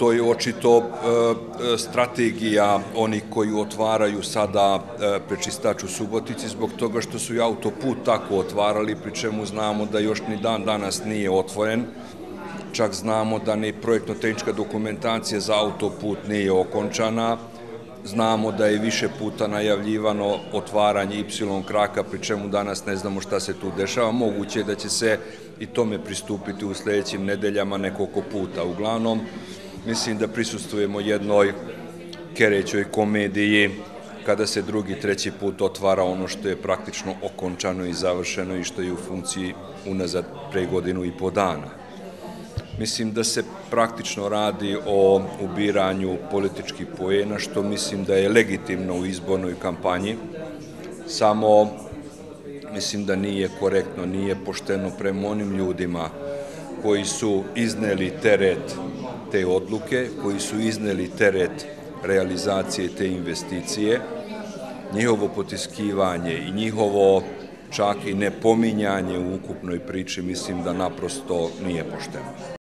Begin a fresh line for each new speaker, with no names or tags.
to je očito strategija onih koji otvaraju sada prečistač u Subotici zbog toga što su i autoput tako otvarali, pri čemu znamo da još ni dan danas nije otvoren. Čak znamo da ni projektno-tehnička dokumentacija za autoput nije okončana. Znamo da je više puta najavljivano otvaranje Y kraka, pri čemu danas ne znamo šta se tu dešava. Moguće je da će se i tome pristupiti u sledećim nedeljama nekoliko puta. Uglavnom, mislim da prisustvujemo jednoj kerećoj komediji kada se drugi, treći put otvara ono što je praktično okončano i završeno i što je u funkciji unazad pre 1,5 dana. Mislim da se praktično radi o ubiranju političkih poena, što mislim da je legitimno u izbornoj kampanji, samo mislim da nije korektno, nije pošteno prema onim ljudima koji su izneli teret te odluke, koji su izneli teret realizacije te investicije, njihovo potiskivanje i njihovo čak i nepominjanje u ukupnoj priči, mislim da naprosto nije pošteno.